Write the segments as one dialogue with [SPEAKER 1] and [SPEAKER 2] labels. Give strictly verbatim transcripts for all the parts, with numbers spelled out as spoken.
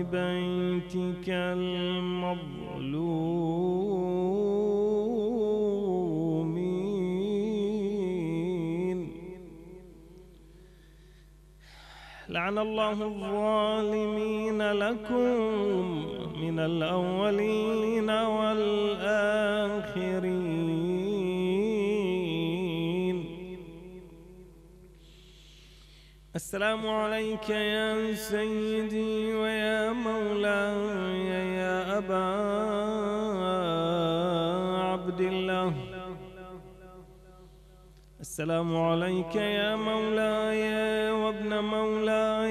[SPEAKER 1] بيتك المظلومين. لعن الله الظالمين لكم من الأولين والآخرين. السلام عليك يا سيدي ويا مولاي يا أبا عبد الله. السلام عليك يا مولاي وابن مولاي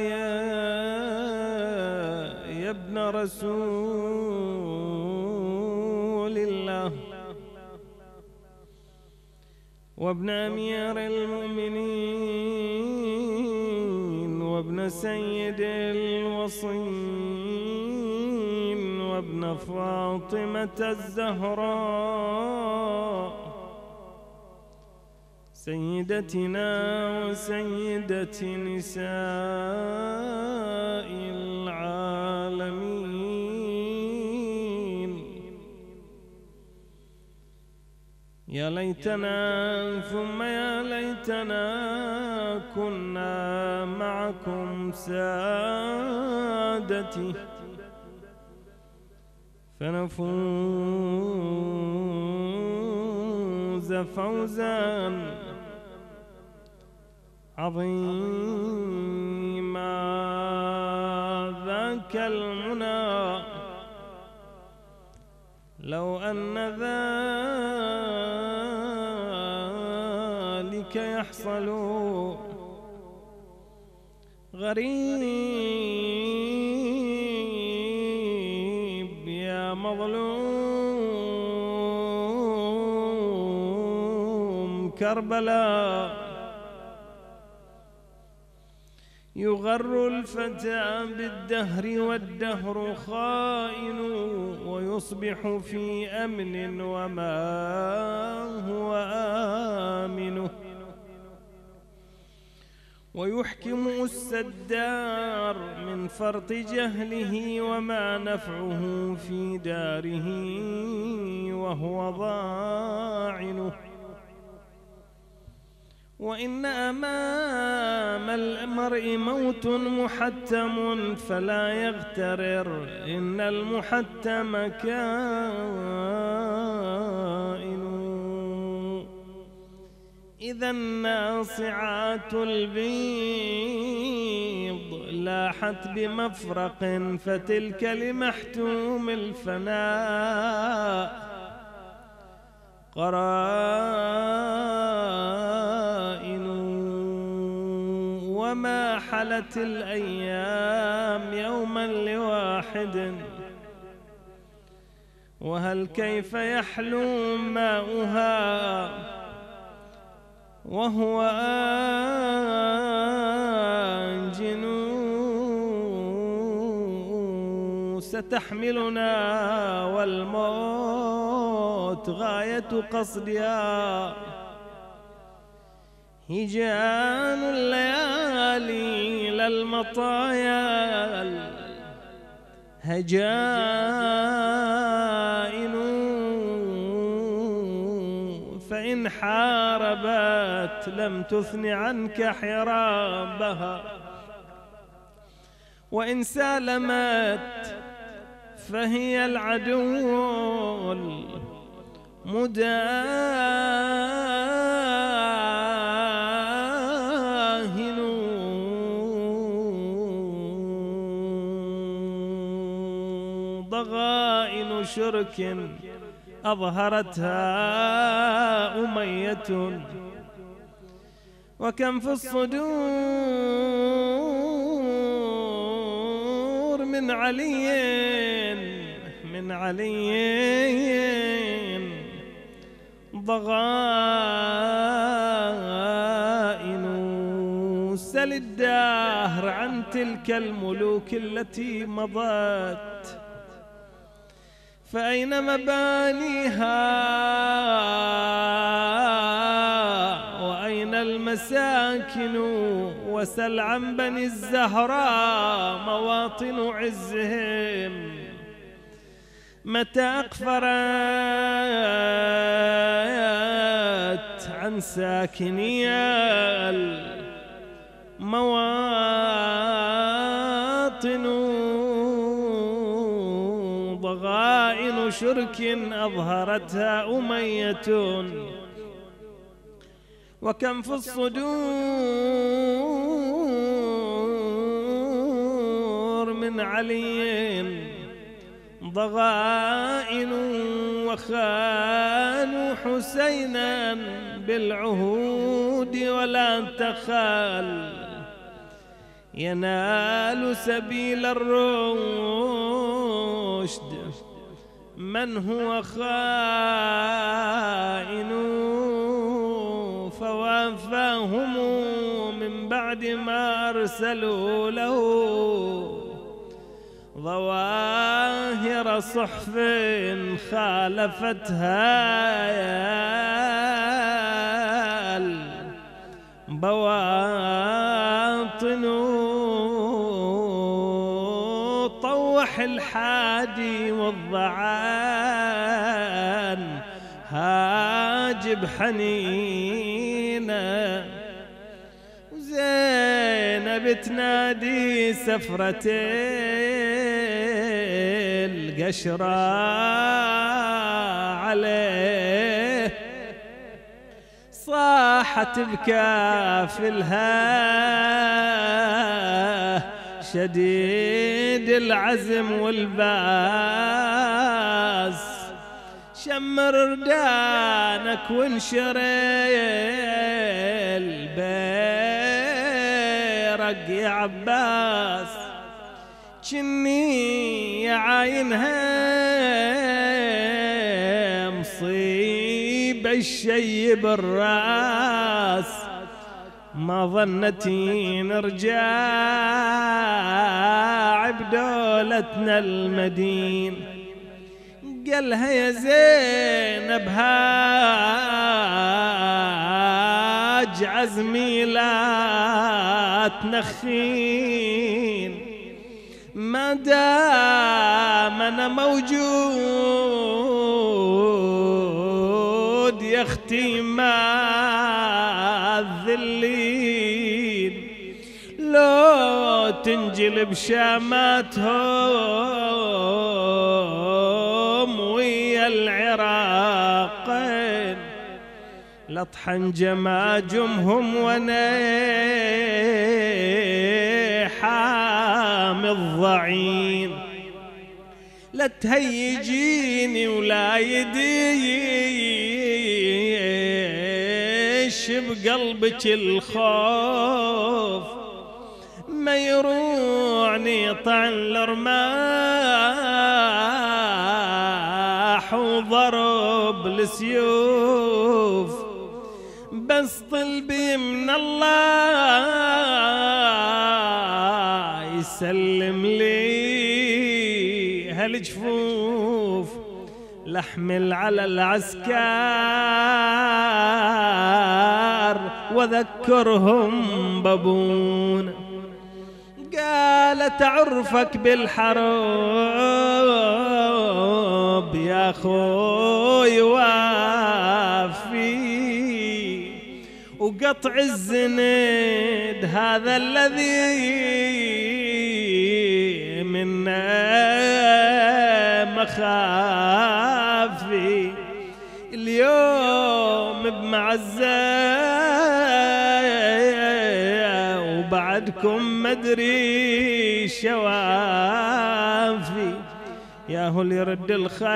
[SPEAKER 1] يا ابن رسول الله وابن أمير المؤمنين وابن سيد الوصين وابن فاطمة الزهراء سيدتنا وسيدة نساء العالمين. يا ليتنا ثم يا ليتنا كنا معكم سادتي فنفوز فوزا عظيما. ذاك المنى لو أن ذلك يحصل غريب يا مظلوم كربلاء. يغر الفتى بالدهر والدهر خائن ويصبح في أمن وما هو آمنه. ويحكم السدار من فرط جهله وما نفعه في داره وهو ضاعنه. وإن أمام المرء موت محتم فلا يغترر إن المحتم كائن. إذا الناصعات البيض لاحت بمفرق فتلك لمحتوم الفناء قرائن. وما حلت الأيام يوما لواحد وهل كيف يحلو ماؤها وهو آنجن. ستحملنا والموت غاية قصدها هجان الليالي للمطايا هجائن. فإن حاربت لم تثن عنك حرابها وإن سالمت فهي العدو المداهن. ضغائن شرك أظهرتها أمية وكم في الصدور من علي من علي ضغائن. سل الدهر عن تلك الملوك التي مضت فأين مبانيها وأين المساكن وسل عن بني الزهراء مواطن عزهم، متى أقفرت عن ساكني المواطن ضغائن شرك أظهرتها أمية، وكم في الصدور من علي ضغائن، وخانوا حسينا بالعهود ولا تخال، ينال سبيل الرشد من هو خائن، فوافاهم من بعد ما أرسلوا له ظواهر صحف خالفتها البواطن، طوح الحادي والضعان هاجب حنينه، وزينب تنادي سفرة القشرة عليه، صاحت بكافلها شديد العزم والباس، شمر ردانك وانشر البيرق يا عباس، جني يا عاينها مصيب الشي بالراس، ما ظنتي نرجع بدولتنا المدين، قالها يا زينب هاج عزمي لا تنخين، ما دام انا موجود يا اختي ما الذلين، لو تنجلب شاماتهم ويا العراقين، لطحن جماجمهم ونيحام الضعين، لا تهيجيني ولا يديش بقلبك الخوف، ما يروعني طعن الرماح وضرب السيوف، بس طلبي من الله يسلم لي هالجفوف، لحمل على العسكر وذكرهم بابون، قالت عرفك بالحرب يا خوي وافي، وقطع الزند هذا الذي منا مخافي، اليوم بمعزة وبعدكم مدري شوافي، ياهو اللي يرد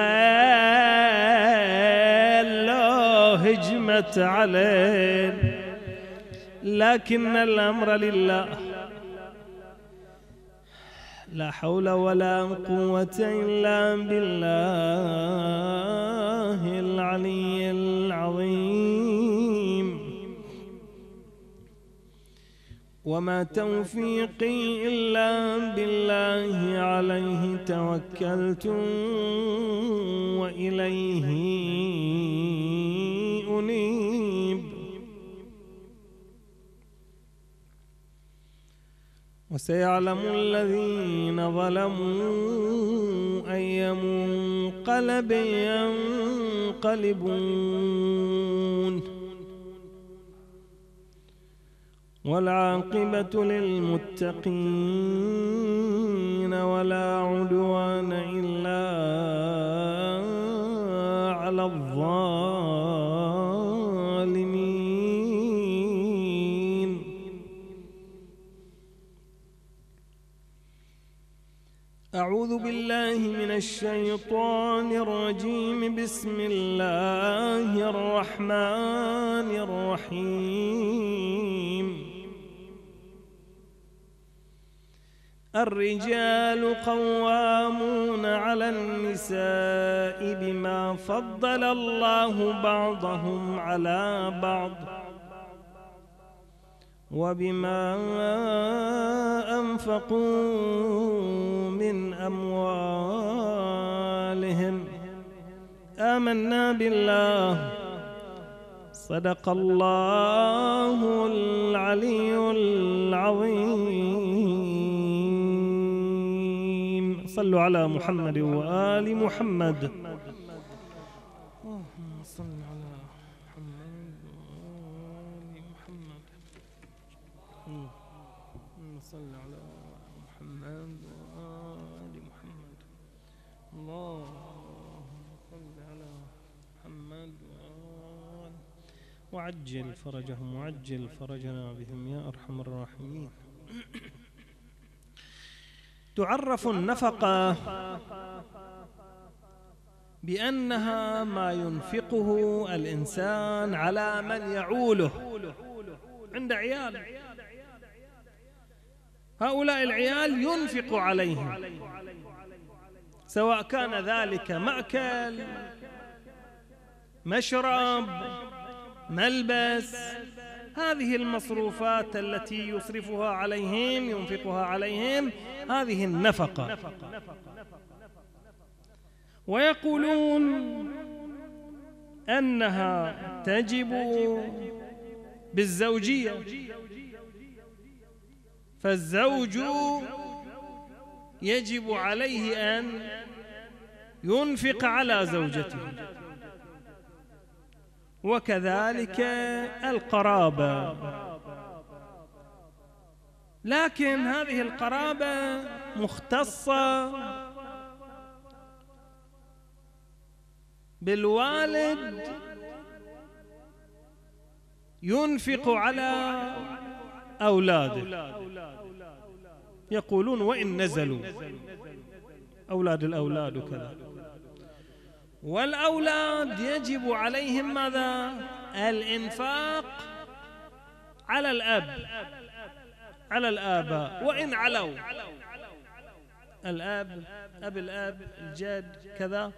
[SPEAKER 1] الخيل لو هجمت عليه، لكن الأمر لله، لا حول ولا قوة إلا بالله العلي العظيم، وما توفيقي إلا بالله عليه توكلت وإليه أنيب. وسيعلم الذين ظلموا أي منقلب ينقلبون والعاقبة للمتقين ولا عدوان إلا على الظالمين. أعوذ بالله من الشيطان الرجيم. بسم الله الرحمن الرحيم. الرجال قوامون على النساء بما فضل الله بعضهم على بعض وبما أنفقوا من أموالهم. آمنا بالله. صدق الله العلي العظيم. صلوا على محمد وآل محمد. اللهم صل على محمد وآل محمد. اللهم صل على محمد وآل محمد. اللهم صل على محمد وآل وعجل فرجهم وعجل فرجنا بهم يا أرحم الراحمين. تعرف النفقة بأنها ما ينفقه الإنسان على من يعوله. عند عيال، هؤلاء العيال ينفق عليهم، سواء كان ذلك مأكل، مشرب، ملبس. هذه المصروفات التي يصرفها عليهم ينفقها عليهم هذه النفقة. ويقولون أنها تجب بالزوجية، فالزوج يجب عليه أن ينفق على زوجته، وكذلك القرابة. لكن هذه القرابة مختصة بالوالد، ينفق على أولاده. يقولون وإن نزلوا، أولاد الأولاد وكذا. والأولاد يجب عليهم ماذا؟ الإنفاق على الأب، على الآباء وإن علوا. الأب، أب الأب، الجد، كذا.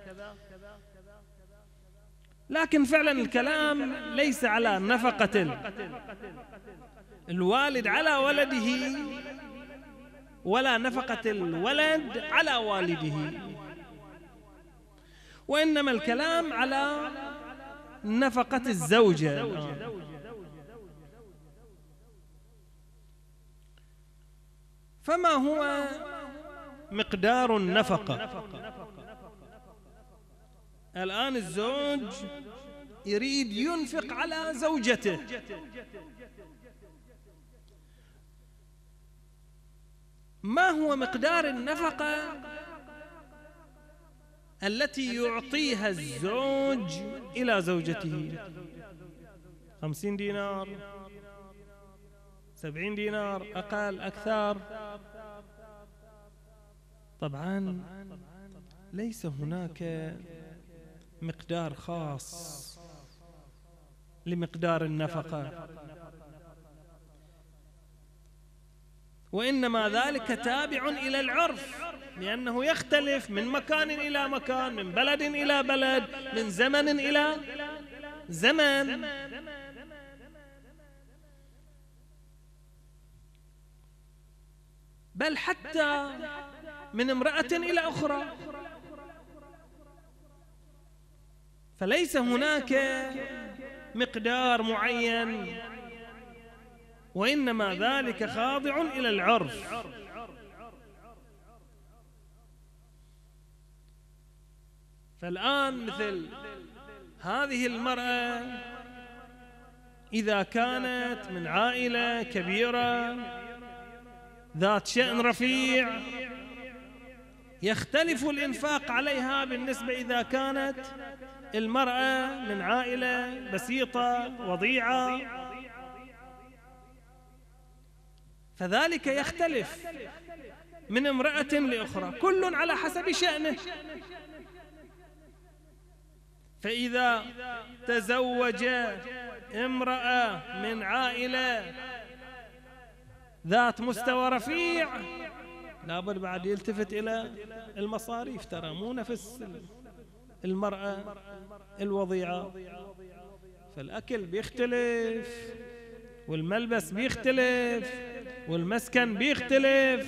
[SPEAKER 1] لكن فعلا الكلام ليس على نفقة الوالد على ولده، ولا نفقة الولد على والده، وإنما الكلام على نفقة الزوجة. فما هو مقدار النفقة؟ الآن الزوج يريد ينفق على زوجته، ما هو مقدار النفقة التي يعطيها الزوج إلى زوجته؟ خمسين دينار، سبعين دينار، أقل أكثر؟ طبعا ليس هناك مقدار خاص لمقدار النفقة، وإنما ذلك تابع إلى العرف، لأنه يختلف من مكان إلى مكان، من بلد إلى بلد، من زمن إلى زمن. بل حتى من امرأة إلى أخرى. فليس هناك مقدار معين وإنما ذلك خاضع إلى العرف. فالآن مثل هذه المرأة إذا كانت من عائلة كبيرة ذات شأن رفيع يختلف الإنفاق عليها بالنسبة إذا كانت المرأة من عائلة بسيطة وضيعة، فذلك يختلف من امرأة لأخرى، كل على حسب شأنه. فإذا تزوج امرأة من عائلة ذات مستوى رفيع لابد بعد يلتفت إلى المصاريف، ترى مو نفس المرأة الوضيعة، فالأكل بيختلف والملبس بيختلف والمسكن بيختلف.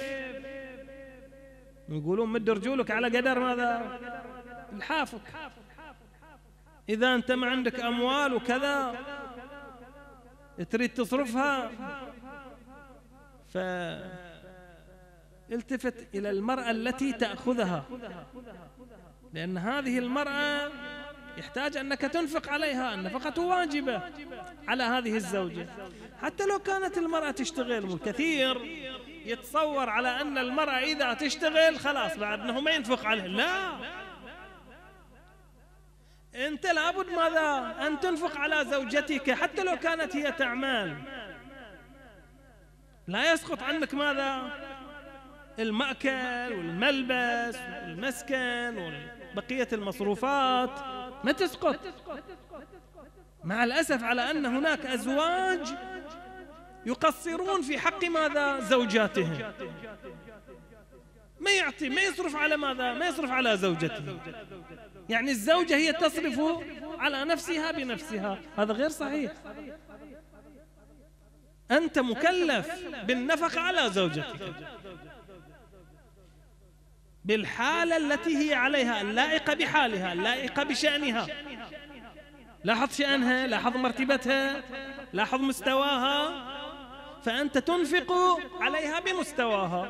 [SPEAKER 1] يقولون مد رجولك على قدر ماذا؟ الحافك. إذا أنت ما عندك أموال وكذا تريد تصرفها فالتفت إلى المرأة التي تأخذها، لأن هذه المرأة يحتاج أنك تنفق عليها، النفقة واجبة على هذه الزوجة. حتى لو كانت المرأة تشتغل، والكثير يتصور على أن المرأة إذا تشتغل خلاص بعد أنه ما ينفق عليها، لا، أنت لابد ماذا؟ أن تنفق على زوجتك حتى لو كانت هي تعمل، لا يسقط عنك ماذا؟ المأكل والملبس والمسكن وبقية المصروفات ما تسقط. مع الأسف على أن هناك أزواج يقصرون في حق ماذا؟ زوجاتهم، ما يعطي، ما يصرف على ماذا؟ ما يصرف على زوجته، يعني الزوجة هي تصرف على نفسها بنفسها، هذا غير صحيح. أنت مكلف بالنفقة على زوجتك بالحالة التي هي عليها، اللائقة بحالها، اللائقة بشأنها. لاحظ شأنها، لاحظ مرتبتها، لاحظ مستواها، فأنت تنفق عليها بمستواها.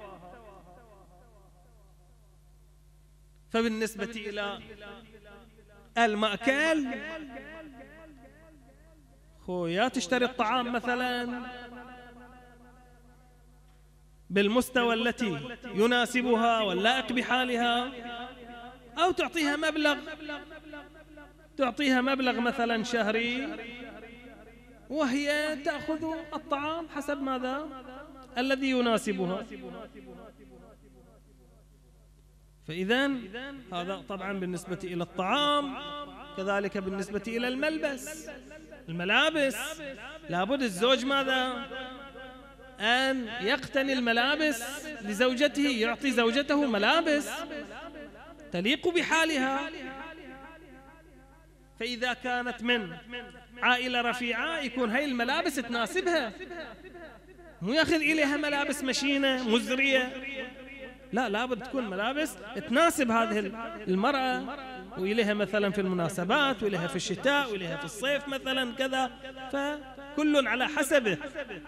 [SPEAKER 1] فبالنسبة إلى المأكل، خويا تشتري الطعام مثلا بالمستوى التي يناسبها واللائق بحالها، أو تعطيها مبلغ تعطيها مبلغ مثلا شهري وهي تأخذ الطعام حسب ماذا؟ الذي يناسبها. فإذن هذا طبعا بالنسبة إلى الطعام، كذلك بالنسبة إلى الملبس، الملابس لابد الزوج ماذا؟ أن يقتني الملابس لزوجته، يعطي زوجته ملابس تليق بحالها. فإذا كانت من عائلة رفيعة يكون هاي الملابس تناسبها، مو يأخذ إليها ملابس مشينة مزرية، لا، لابد تكون ملابس تناسب هذه المرأة وإليها مثلا في المناسبات وإليها في الشتاء وإليها في الصيف مثلا كذا، فكل على حسبه.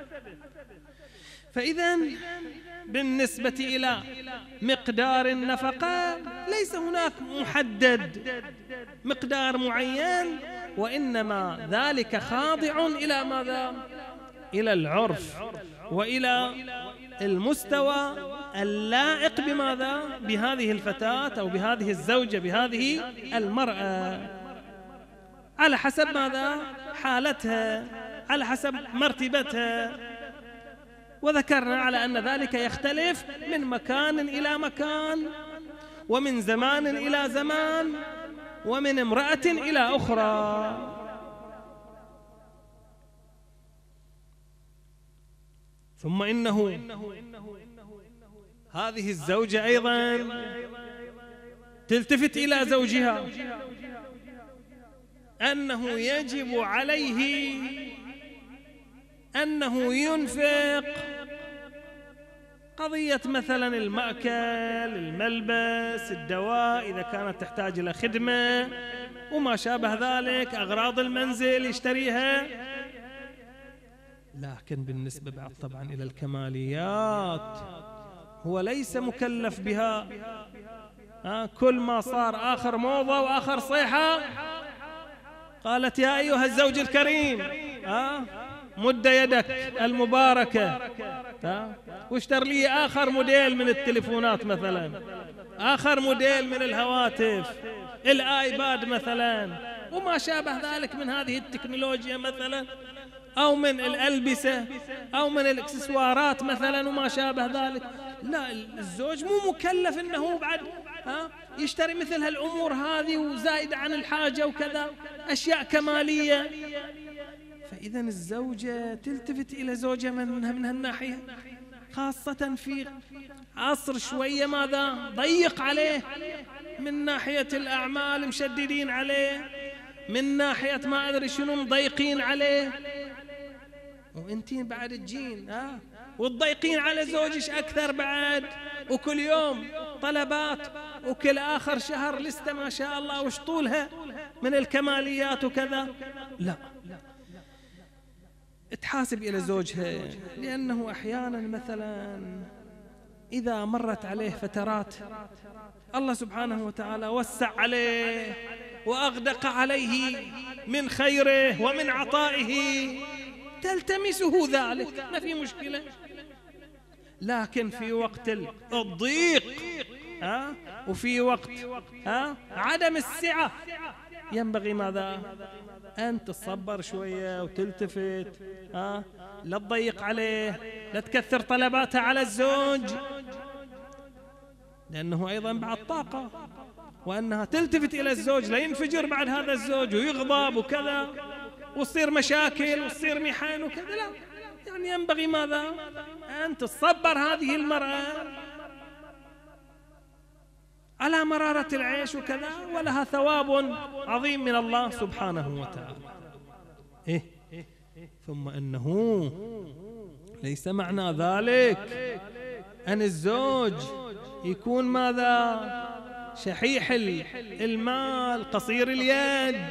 [SPEAKER 1] فإذن بالنسبة إلى مقدار النفقة ليس هناك محدد مقدار معين، وإنما ذلك خاضع إلى ماذا؟ إلى العرف وإلى المستوى اللائق بماذا؟ بهذه الفتاة أو بهذه الزوجة، بهذه المرأة، على حسب ماذا؟ حالتها، على حسب مرتبتها. وذكرنا على أن ذلك يختلف من مكان إلى مكان، ومن زمان إلى زمان، ومن امرأة إلى أخرى. ثم إنه هذه الزوجة أيضا تلتفت إلى زوجها أنه يجب عليه أنه ينفق قضية مثلا المأكل، الملبس، الدواء إذا كانت تحتاج إلى خدمة وما شابه ذلك، أغراض المنزل يشتريها، لكن بالنسبة بعد طبعا إلى الكماليات هو ليس مكلف بها. آه كل ما صار آخر موضة وآخر صيحة قالت يا أيها الزوج الكريم آه مد يدك المباركة آه واشتر لي آخر موديل من التليفونات مثلا، آخر موديل من الهواتف، الآيباد مثلا وما شابه ذلك من هذه التكنولوجيا مثلا، أو من الألبسة أو من الإكسسوارات مثلا وما شابه ذلك. لا، الزوج مو مكلف إنه بعد ها يشتري مثل هالأمور هذه وزايد عن الحاجة وكذا، أشياء كمالية. فإذا الزوجة تلتفت إلى زوجها من من هالناحية، خاصة في عصر شوية ماذا ضيق عليه من ناحية الأعمال، مشددين عليه من ناحية ما أدري شنو مضيقين عليه، وانتين بعد تجين ها وتضيقين على زوجش أكثر بعد، وكل يوم طلبات وكل آخر شهر لسته ما شاء الله وش طولها من الكماليات وكذا. لا، تحاسب إلى زوجها، لأنه أحيانا مثلا إذا مرت عليه فترات الله سبحانه وتعالى وسع عليه وأغدق عليه من خيره ومن عطائه تلتمسه ذلك، ما في مشكلة. لكن في وقت الضيق ها وفي وقت ها عدم السعة ينبغي ماذا؟ أن تصبر شوية وتلتفت، ها لا تضيق عليه، لا تكثر طلباتها على الزوج، لأنه أيضا بعد طاقة، وأنها تلتفت إلى الزوج لا ينفجر بعد هذا الزوج ويغضب وكذا وتصير مشاكل وتصير محن وكذا. لا، يعني ينبغي ماذا؟ أن تصبر هذه المرأة على مرارة العيش وكذا، ولها ثواب عظيم من الله سبحانه وتعالى. إيه؟ ثم أنه ليس معنى ذلك أن الزوج يكون ماذا؟ شحيح المال قصير اليد،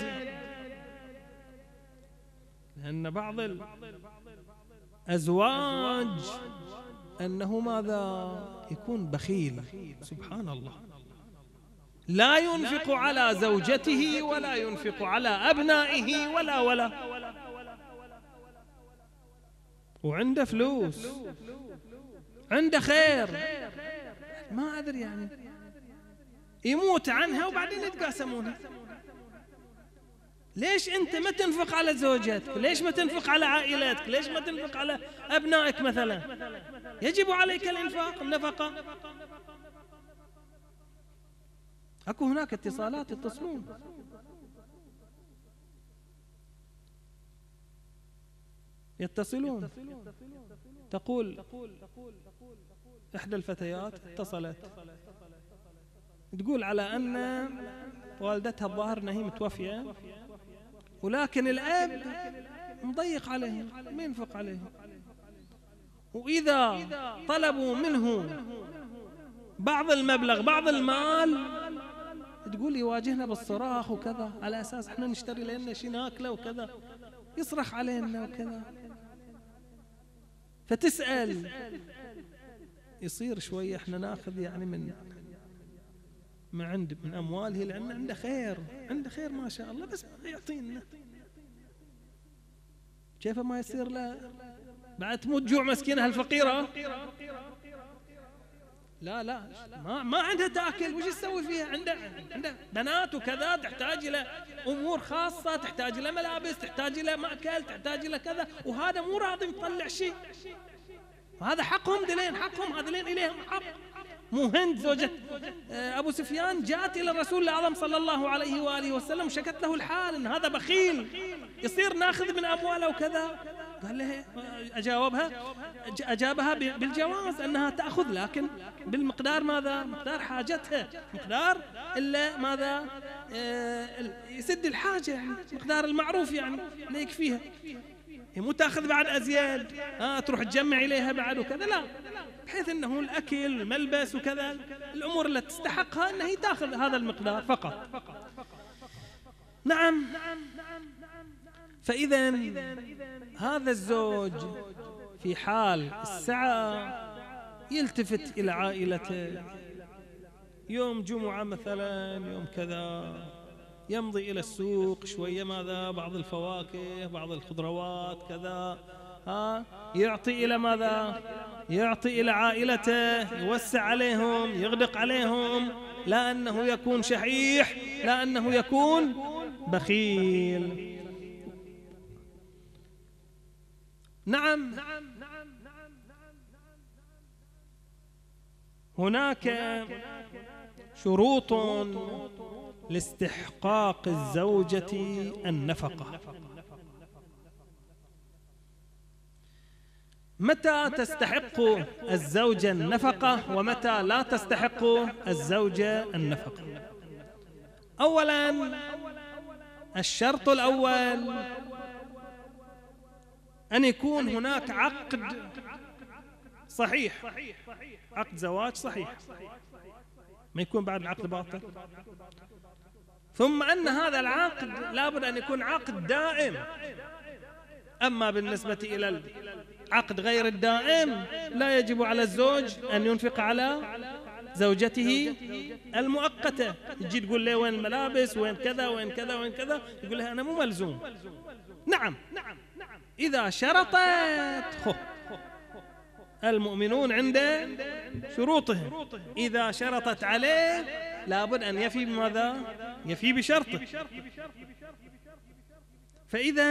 [SPEAKER 1] لأن بعض الأزواج أنه ماذا؟ يكون بخيل سبحان الله، لا ينفق على زوجته ولا ينفق على أبنائه ولا ولا وعنده فلوس، عنده خير، ما أدري يعني يموت عنها وبعدين يتقاسمونها. ليش أنت ما تنفق على زوجتك؟ ليش ما تنفق على عائلتك؟ ليش ما تنفق على أبنائك مثلا؟ يجب عليك الإنفاق، النفقة. أكو هناك اتصالات يتصلون. يتصلون تقول إحدى الفتيات اتصلت تقول على أن والدتها الظاهر أنها هي متوفية، ولكن الأب مضيق عليهم ما ينفق عليهم، وإذا طلبوا منه بعض المبلغ بعض المال تقول يواجهنا بالصراخ وكذا، على أساس احنا نشتري لنا شيء ناكله وكذا، يصرخ علينا وكذا. فتسأل يصير شوية احنا ناخذ يعني من ما عند من أمواله، لأن عنده خير، عنده خير ما شاء الله، بس ما يعطينا. كيف ما يصير له بعد تموت جوع مسكينة هالفقيرة؟ لا لا ما ما عندها تاكل، وش تسوي فيها؟ عندها عندها بنات وكذا، تحتاج الى امور خاصه، تحتاج الى ملابس، تحتاج الى ماكل، تحتاج الى كذا، وهذا مو راضي يطلع شيء، وهذا حقهم دلين، حقهم هذلين اليهم حق. مو هند زوجة ابو سفيان جاءت الى الرسول الاعظم صلى الله عليه واله وسلم، شكت له الحال ان هذا بخيل يصير ناخذ من امواله وكذا. قال له أجاوبها أجابها بالجواز أنها تأخذ، لكن بالمقدار ماذا؟ مقدار حاجتها، مقدار إلا ماذا؟ يسد الحاجة، يعني مقدار المعروف يعني لا يكفيها، مو تأخذ بعد أزياد آه تروح تجمع إليها بعد وكذا، لا، بحيث أنه الأكل الملبس وكذا الأمور التي تستحقها أنها تأخذ هذا المقدار فقط. نعم. فإذا هذا الزوج في حال السعة يلتفت إلى عائلته، يوم جمعة مثلا، يوم كذا، يمضي إلى السوق شوية ماذا، بعض الفواكه، بعض الخضروات كذا، ها يعطي إلى ماذا، يعطي إلى عائلته، يوسع عليهم، يغدق عليهم، لا أنه يكون شحيح، لا أنه يكون بخيل. نعم، هناك شروط لاستحقاق الزوجة النفقة. متى تستحق الزوجة النفقة ومتى لا تستحق الزوجة النفقة؟ أولا، الشرط الأول أن يكون هناك عقد صحيح، عقد زواج صحيح، ما يكون بعد العقد باطل. ثم أن هذا العقد لابد أن يكون عقد دائم. أما بالنسبة إلى العقد غير الدائم لا يجب على الزوج أن ينفق على زوجته المؤقتة. تجي تقول له وين الملابس، وين كذا، وين كذا، وين كذا، يقول لها أنا مو ملزوم. نعم، إذا شرطت خو المؤمنون عند شروطهم، إذا شرطت عليه لابد أن يفي بماذا؟ يفي بشرطه. فإذا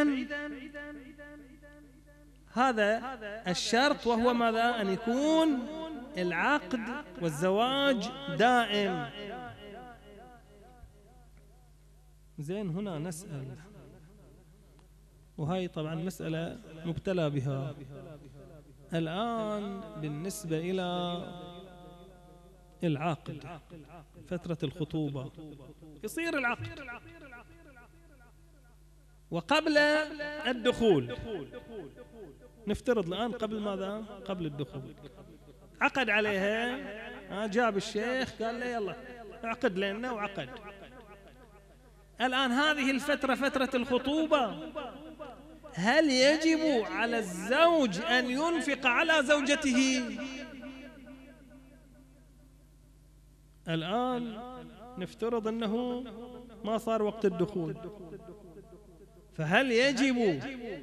[SPEAKER 1] هذا الشرط، وهو ماذا؟ أن يكون العقد والزواج دائم. زين، هنا نسأل، وهي طبعا مسألة مبتلى بها الآن بالنسبة إلى العقد، فترة الخطوبة يصير العقد، وقبل الدخول، نفترض الآن قبل ماذا؟ قبل الدخول عقد عليها، جاب الشيخ قال له يلا اعقد لنا، وعقد. الآن هذه الفترة فترة الخطوبة، هل يجب على الزوج أن ينفق على زوجته؟ الآن نفترض أنه ما صار وقت الدخول، فهل يجب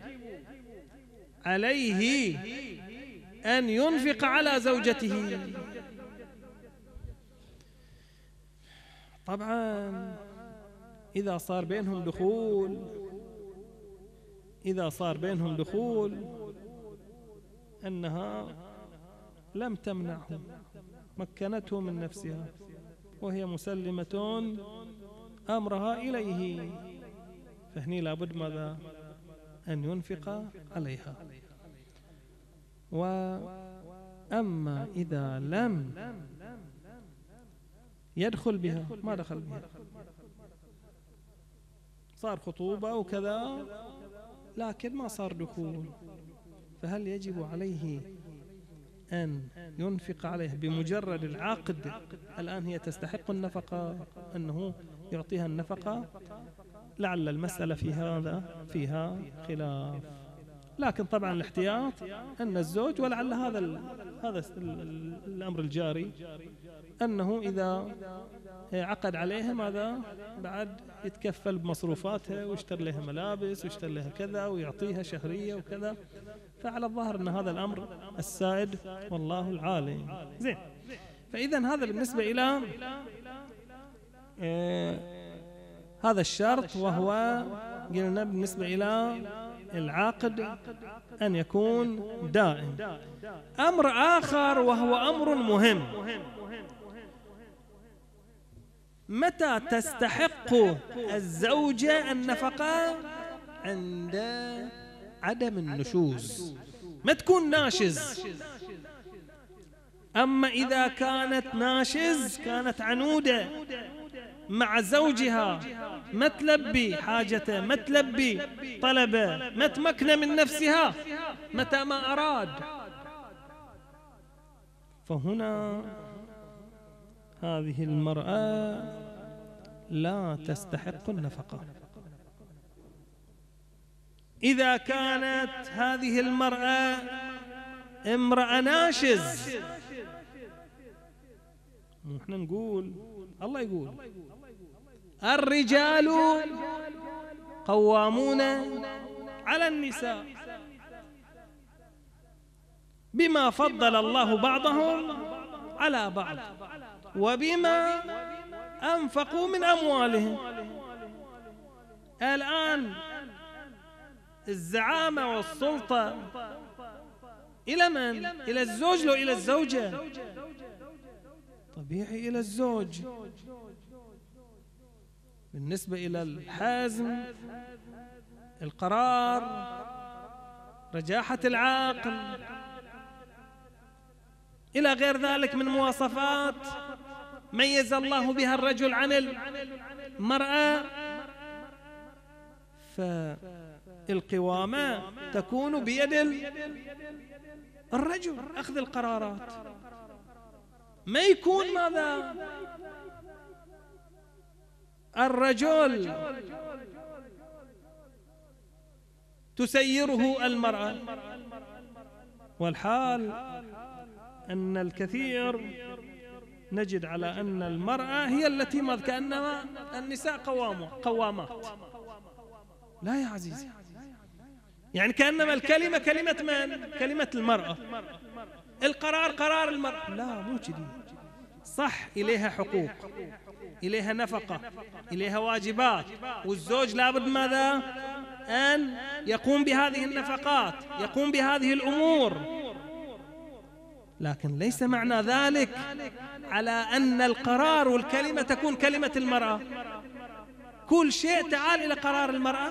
[SPEAKER 1] عليه أن ينفق على زوجته؟ طبعا إذا صار بينهم دخول، إذا صار بينهم دخول أنها لم تمنعه، مكنته من نفسها، وهي مسلمة أمرها إليه، فهني لابد ماذا؟ أن ينفق عليها. وأما إذا لم يدخل بها، ما دخل بها، صار خطوبة وكذا لكن ما صار دخول، فهل يجب عليه أن ينفق عليها بمجرد العقد؟ الآن هي تستحق النفقة، أنه يعطيها النفقة. لعل المسألة في هذا فيها خلاف، لكن طبعا الاحتياط أن الزوج، ولعل هذا ال هذا ال الأمر الجاري، أنه إذا عقد عليها ماذا؟ بعد يتكفل بمصروفاتها، ويشتري لها ملابس، ويشتري لها كذا، ويعطيها شهرية وكذا. فعلى الظاهر أن هذا الأمر السائد، والله العالم. زين، فإذا هذا بالنسبة إلى آه هذا الشرط، وهو قلنا بالنسبة إلى العقد أن يكون دائم. أمر آخر وهو أمر مهم، متى تستحق الزوجة النفقة؟ عند عدم النشوز، ما تكون ناشز. أما إذا كانت ناشز، كانت عنودة مع زوجها، ما تلبي حاجته، ما تلبي طلبه، ما تمكن من نفسها متى ما أراد، فهنا هذه المرأة لا تستحق النفقة. إذا كانت هذه المرأة امرأة ناشز، احنا نقول الله يقول الرجال قوامون على النساء بما فضل الله بعضهم على بعض وبما أنفقوا من أموالهم. الآن الزعامة والسلطة إلى من؟ إلى الزوج لو إلى الزوجة؟ طبيعي إلى الزوج. بالنسبة إلى الحزم، القرار، رجاحة العقل، إلى غير ذلك من مواصفات ميز الله بها الرجل عن المرأة، فالقوامة تكون بيد الرجل أخذ القرارات، ما يكون ماذا؟ الرجل تسيره المرأة. والحال أن الكثير نجد على أن المرأة هي التي ماذا؟ كأنما النساء قوامات. لا يا عزيزي، يعني كأنما الكلمة كلمة من؟ كلمة المرأة، القرار قرار المرأة. لا، مو كذي. صح، إليها حقوق، إليها نفقة، إليها واجبات، والزوج لابد ماذا؟ أن يقوم بهذه النفقات، يقوم بهذه الأمور. لكن ليس معنى ذلك على أن القرار والكلمة تكون كلمة المرأة. كل شيء تعال إلى قرار المرأة،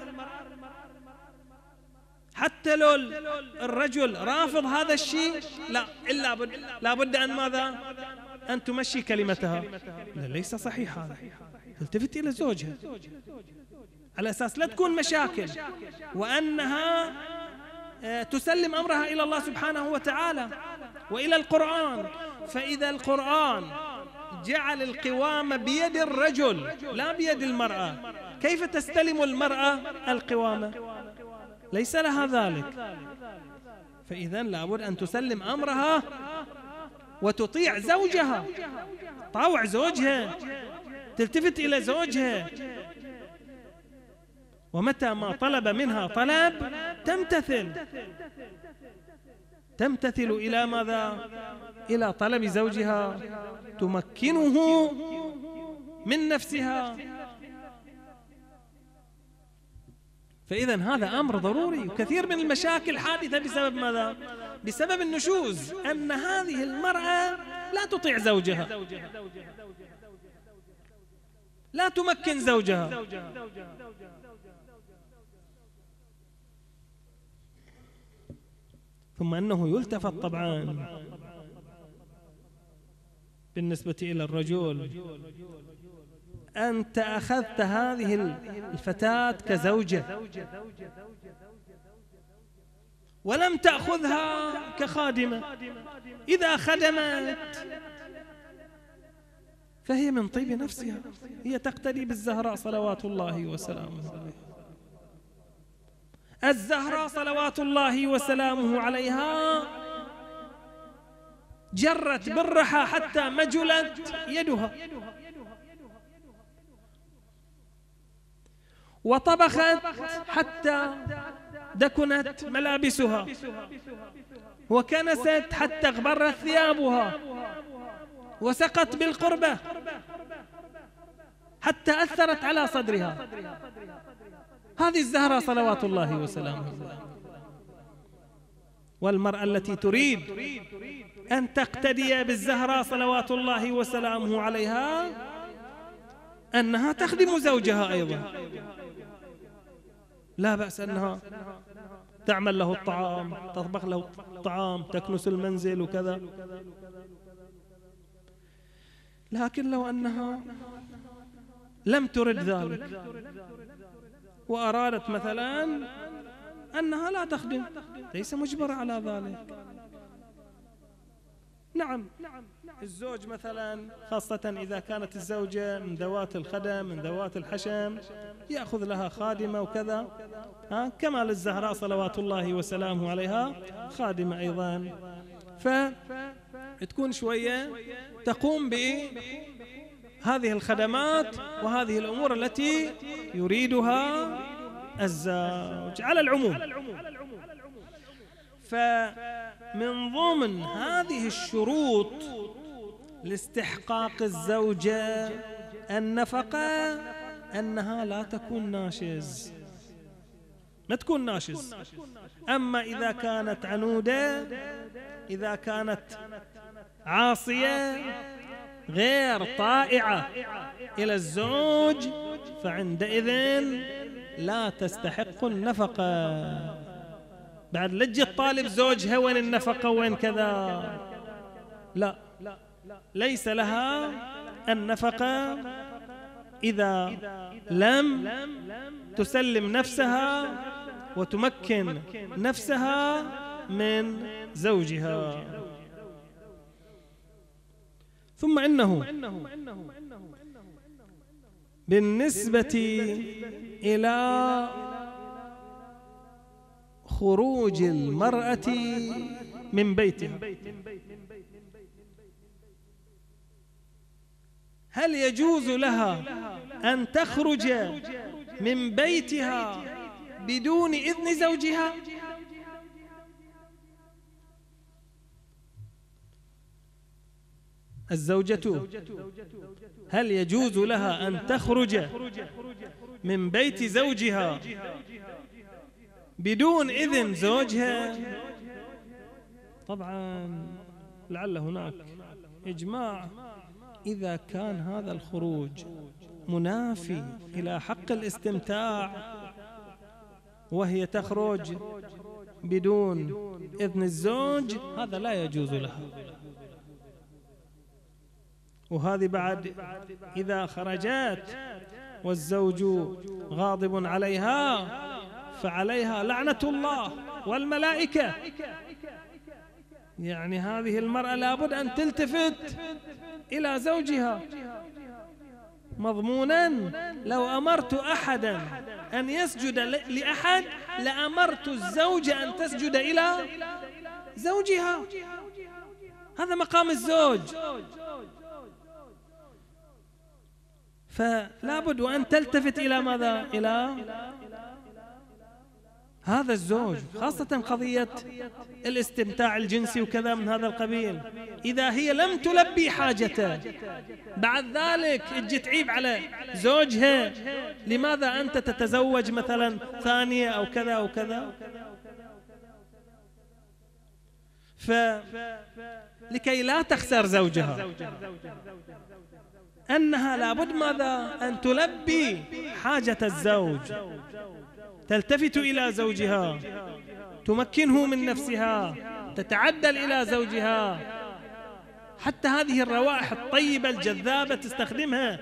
[SPEAKER 1] حتى لو الرجل رافض هذا الشيء، لا إلا بد لابد أن ماذا؟ أن تمشي كلمتها. لا، ليس صحيح هذا. تلتفت إلى زوجها على أساس لا تكون مشاكل، وأنها تسلم أمرها إلى الله سبحانه وتعالى وإلى القرآن. فإذا القرآن جعل القوامة بيد الرجل لا بيد المرأة، كيف تستلم المرأة القوامة؟ ليس لها ذلك. فإذا لابد أن تسلم أمرها وتطيع زوجها، طاوع زوجها، تلتفت إلى زوجها، ومتى ما طلب منها طلب تمتثل تمتثل إلى ماذا؟ إلى طلب زوجها، تمكنه من نفسها. فإذا هذا أمر ضروري. وكثير من المشاكل حادثة بسبب ماذا؟ بسبب النشوز، أن هذه المرأة لا تطيع زوجها، لا تمكن زوجها. ثم أنه يلتفت طبعا بالنسبة إلى الرجل، أنت أخذت هذه الفتاة كزوجة ولم تأخذها كخادمة. إذا خدمت فهي من طيب نفسها، هي تقتدي بالزهراء صلوات الله وسلامه عليها. الزهراء صلوات الله وسلامه عليها جرت بالرحى حتى مجلت يدها، وطبخت حتى دكنت ملابسها، وكنست حتى اغبرت ثيابها، وسقت بالقربة حتى أثرت على صدرها. هذه الزهراء صلوات الله وسلامه. والمرأة التي تريد أن تقتدي بالزهراء صلوات الله وسلامه عليها أنها تخدم زوجها أيضا، لا بأس أنها تعمل له الطعام، تطبخ له الطعام، تكنس المنزل وكذا. لكن لو أنها لم ترد ذلك وأرادت مثلا أنها لا تخدم، ليس مجبرة على ذلك، نعم، الزوج مثلا خاصة إذا كانت الزوجة من ذوات الخدم من ذوات الحشم يأخذ لها خادمة وكذا، ها كما للزهراء صلوات الله وسلامه عليها خادمة أيضا، فتكون شوية تقوم بهذه الخدمات وهذه الأمور التي يريدها الزوج على العموم. فمن ضمن هذه الشروط لاستحقاق الزوجة النفقة أنها لا تكون ناشز، ما تكون ناشز. أما إذا كانت عنودة، إذا كانت عاصية غير طائعة إلى الزوج فعندئذ لا تستحق النفقة. بعد لجي الطالب زوجها وين النفقة وين كذا، لا، ليس لها النفقة إذا لم تسلم نفسها وتمكن نفسها من زوجها. ثم إنه بالنسبة إلى خروج المرأة من بيتها، هل يجوز لها أن تخرج من بيتها بدون إذن زوجها؟ الزوجة هل يجوز لها أن تخرج من بيت زوجها بدون إذن زوجها؟ طبعا لعل هناك إجماع إذا كان هذا الخروج منافي إلى حق الاستمتاع وهي تخرج بدون إذن الزوج، هذا لا يجوز لها. وهذه بعد إذا خرجت والزوج غاضب عليها فعليها لعنة الله والملائكة. يعني هذه المرأة لابد أن تلتفت إلى زوجها مضمونا. لو أمرت أحدا أن يسجد لأحد لأمرت الزوجة أن تسجد إلى زوجها، هذا مقام الزوج. فلا بد أن تلتفت إلى ماذا؟ إلى هذا الزوج، خاصة قضية الاستمتاع الجنسي وكذا من هذا القبيل. إذا هي لم تلبي حاجته بعد ذلك تجي تعيب على زوجها، لماذا أنت تتزوج مثلا ثانية أو كذا أو كذا؟ فلكي لا تخسر زوجها أنها لابد ماذا؟ أن تلبي حاجة الزوج، تلتفت إلى زوجها، تمكنه من نفسها، تتعدل إلى زوجها، حتى هذه الروائح الطيبة الجذابة تستخدمها،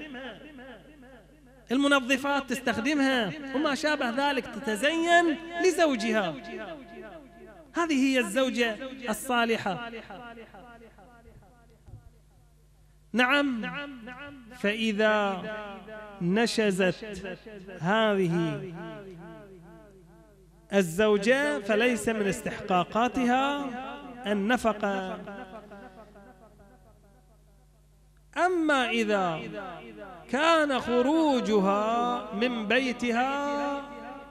[SPEAKER 1] المنظفات تستخدمها وما شابه ذلك، تتزين لزوجها. هذه هي الزوجة الصالحة. نعم، فإذا نشزت هذه الزوجة فليس من استحقاقاتها النفقة. أما إذا كان خروجها من بيتها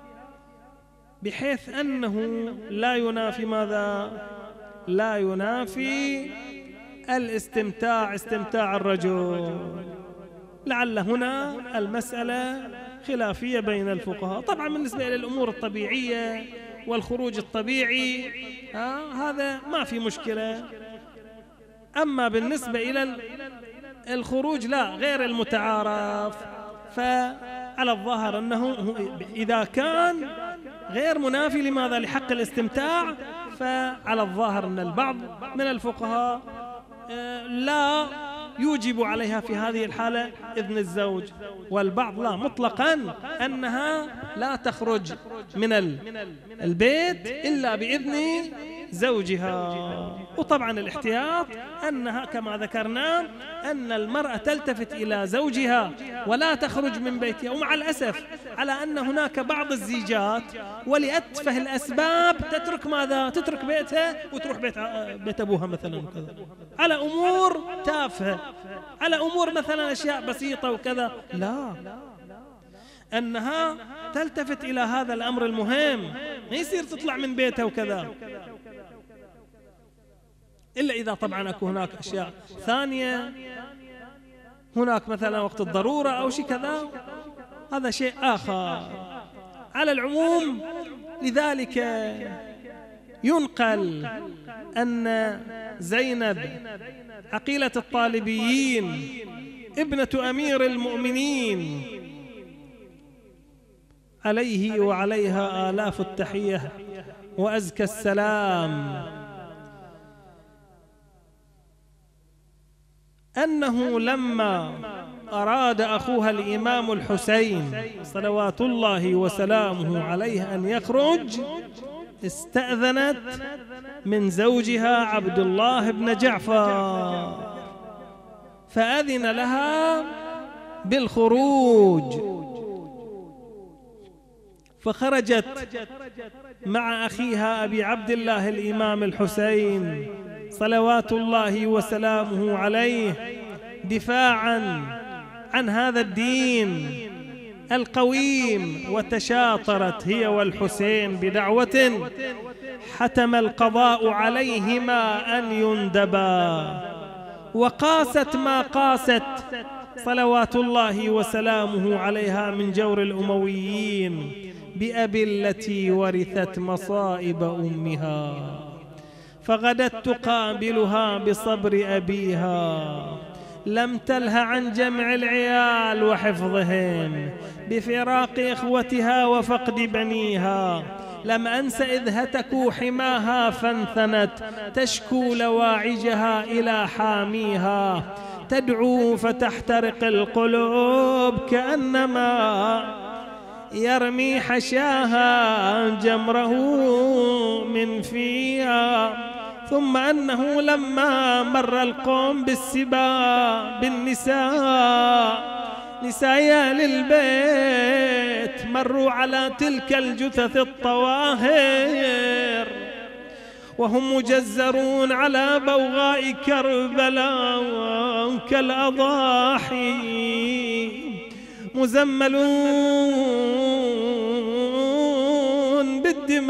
[SPEAKER 1] بحيث أنه لا ينافي ماذا؟ لا ينافي الاستمتاع، استمتاع الرجل، لعل هنا المسألة خلافية بين الفقهاء. طبعا بالنسبة إلى الأمور الطبيعية والخروج الطبيعي هذا ما في مشكلة. أما بالنسبة إلى الخروج لا غير المتعارف، فعلى الظاهر أنه إذا كان غير منافي لماذا؟ لحق الاستمتاع، فعلى الظاهر أن البعض من الفقهاء لا يوجب عليها في هذه الحالة إذن الزوج، والبعض لا مطلقا أنها لا تخرج من البيت إلا بإذن زوجها. وطبعا الاحتياط أنها كما ذكرنا أن المرأة تلتفت إلى زوجها ولا تخرج من بيتها. ومع الأسف على أن هناك بعض الزيجات ولأتفه الأسباب تترك ماذا؟ تترك بيتها وتروح بيت, بيت أبوها مثلا كذا، على أمور تافهة، على أمور مثلا أشياء بسيطة وكذا. لا، أنها تلتفت إلى هذا الأمر المهم، ما يصير تطلع من بيتها وكذا، إلا إذا طبعا أكو هناك أشياء ثانية، هناك مثلا وقت الضرورة أو شيء كذا، هذا شيء آخر. على العموم لذلك ينقل أن زينب عقيلة الطالبيين ابنة أمير المؤمنين عليه وعليها آلاف التحية وأزكى السلام، أنه لما أراد أخوها الإمام الحسين صلوات الله وسلامه عليه أن يخرج، استأذنت من زوجها عبد الله بن جعفر فأذن لها بالخروج، فخرجت مع أخيها أبي عبد الله الإمام الحسين صلوات الله وسلامه عليه دفاعا عن هذا الدين القويم، وتشاطرت هي والحسين بدعوة حتم القضاء عليهما أن يندبا، وقاست ما قاست صلوات الله وسلامه عليها من جور الأمويين بأبي التي ورثت مصائب أمها، فغدت تقابلها بصبر أبيها، لم تله عن جمع العيال وحفظهم بفراق إخوتها وفقد بنيها، لم أنس إذ هتكوا حماها فانثنت تشكو لواعجها إلى حاميها، تدعو فتحترق القلوب كأنما يرمي حشاها جمره من فيها، ثم أنه لما مر القوم بالسباء بالنساء نساء للبيت مروا على تلك الجثث الطواهر وهم مجزرون على بوغاء كربلاء كالأضاحي مزملون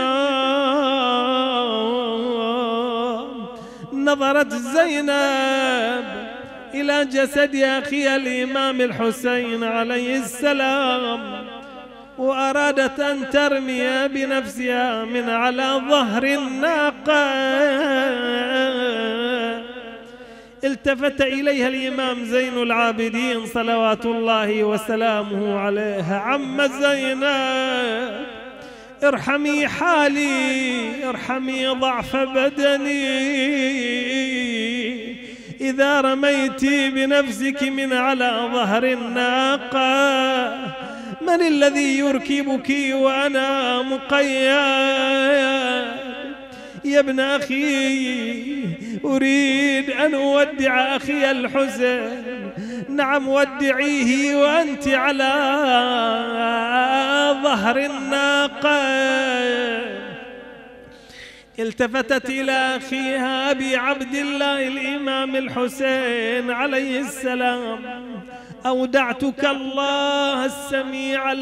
[SPEAKER 1] بالدماء، نظرت زينب إلى جسد أخيها الإمام الحسين عليه السلام وأرادت أن ترمي بنفسها من على ظهر الناقة، التفت إليها الإمام زين العابدين صلوات الله وسلامه عليه: عم زينب ارحمي حالي، ارحمي ضعف بدني، إذا رميتي بنفسك من على ظهر الناقة من الذي يركبك وأنا مقيد؟ يا ابن أخي أريد أن أودع أخي الحسين. نعم ودعيه وأنت على ظهر الناقة. التفتت إلى أخيها أبي عبد الله الإمام الحسين عليه السلام: أودعتك الله السميع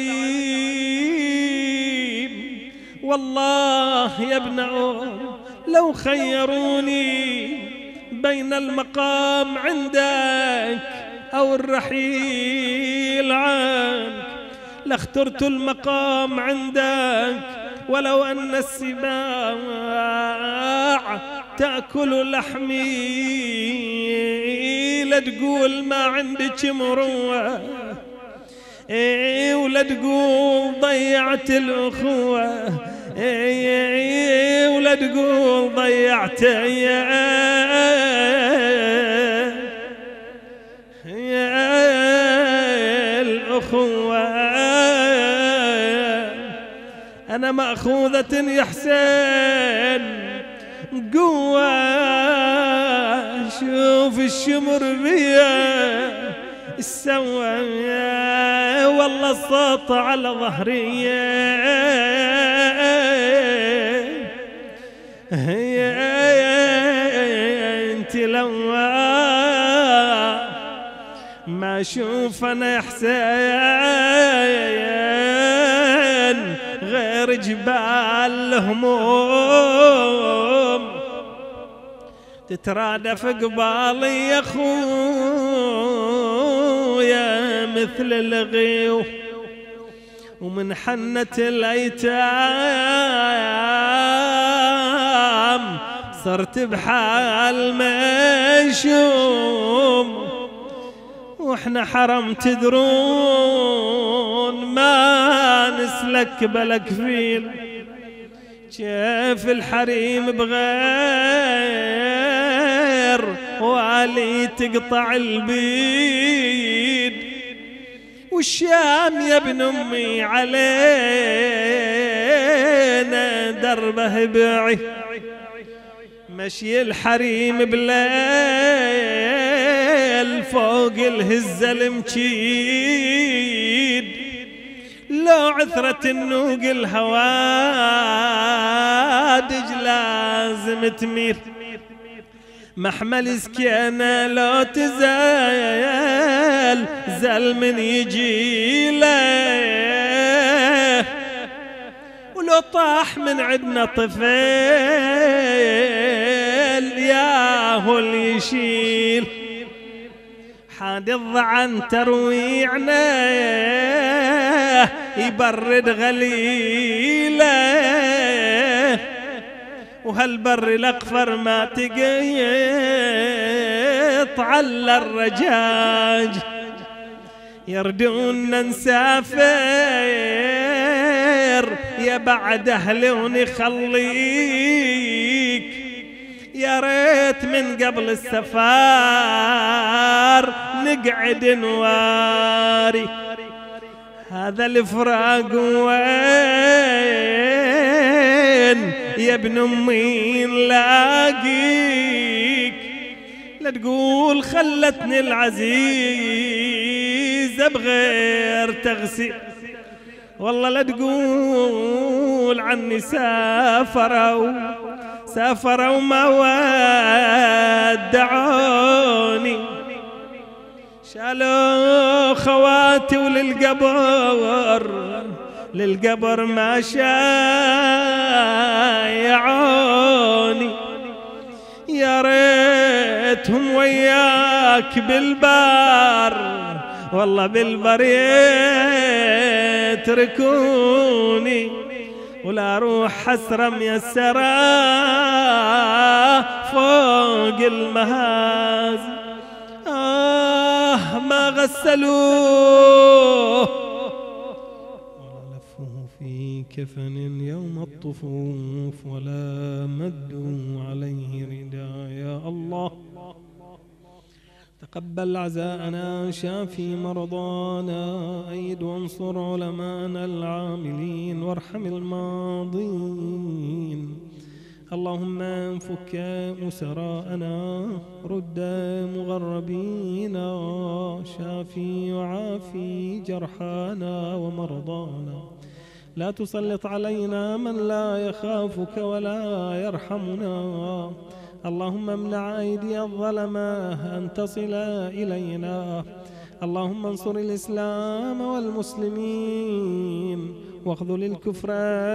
[SPEAKER 1] العليم، والله يا ابن أم لو خيروني بين المقام عندك أو الرحيل عنك لاخترت المقام عندك، ولو أن السباع تأكل لحمي لا تقول ما عندك مروة، إيه ولا تقول ضيعت الأخوة، إيه ولا تقول ضيعت الأخوة. أنا مأخوذة يا حسين قوة شوف الشمر بيا السوى والله الصوت على ظهري انت لو ما اشوف انا يا حسين غير جبال الهموم تترادف قبالي يا خويا مثل الغيو ومن حنة الايتام صرت بحال مشوم واحنا حرم تدرون ما نسلك بلا كفيل كيف الحريم بغير والي تقطع البيد والشام يا ابن امي علينا دربه بعي مشي الحريم بليل فوق الهزة المكيد لو عثرة النوق الهوادج لازم تمير محمل سكينة لو تزال زل من يجي له ولو طاح من عدنا طفل ياهو اللي يشيل حاد الضعن ترويعنا يبرد غليله وهالبر الاقفر ما تقيط على الرجاج يردون نسافر يا بعد اهلي ونخليك يا ريت من قبل السفار نقعد نواري هذا الفراق وين يا ابن امي نلاقيك لا تقول خلتني العزيزة بغير تغسيل والله لا تقول عني سافروا سافروا وما ودعوني شالوا خواتي وللقبر للقبر ما شايعوني يا ريتهم وياك بالبار والله بالبر يتركوني ولا روح حسرة ميسرة فوق المهاز آه ما غسلوه ولا لفوه في كفن يوم الطفوف ولا مدوا عليه رداء يا الله تقبل عزاءنا شافي مرضانا أيد وانصر علماءنا العاملين وارحم الماضين اللهم انفك أسراءنا رد مغربينا شافي وعافي جرحانا ومرضانا لا تسلط علينا من لا يخافك ولا يرحمنا اللهم امنع أيدي الظلمة أن تصل إلينا اللهم انصر الإسلام والمسلمين واخذل الكفر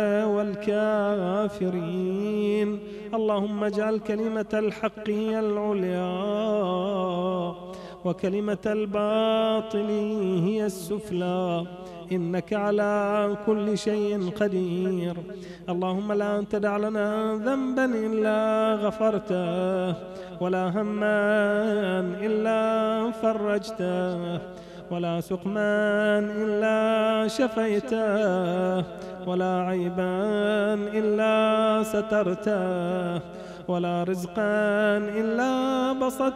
[SPEAKER 1] والكافرين اللهم اجعل كلمة الحق هي العليا وكلمة الباطل هي السفلى إنك على كل شيء قدير اللهم لا تدع لنا ذنبا إلا غفرته ولا هما إلا فرجته ولا سقما إلا شفيته ولا عيبا إلا سترته ولا رزقا إلا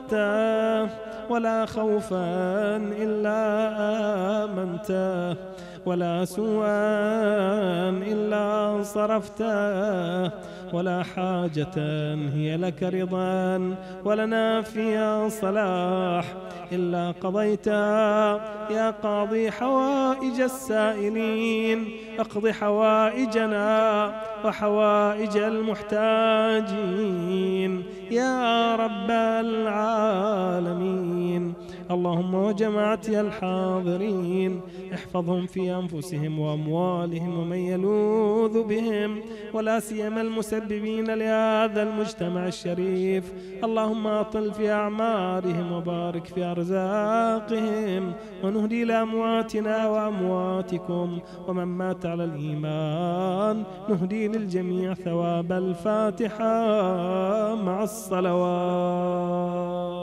[SPEAKER 1] بسطته ولا خوفا إلا آمنته ولا سوءا إلا صرفته، ولا حاجة هي لك رضا ولنا فيها صلاح إلا قضيتها يا قاضي حوائج السائلين. اقض حوائجنا وحوائج المحتاجين يا رب العالمين. اللهم وجماعتي الحاضرين احفظهم في أنفسهم وأموالهم ومن يلوذ بهم، ولا سيما المسببين لهذا المجتمع الشريف. اللهم أطل في أعمارهم وبارك في أرزاقهم، ونهدي لأمواتنا وأمواتكم ومن مات على الإيمان. نهدي للجميع ثواب الفاتحة مع الصلوات.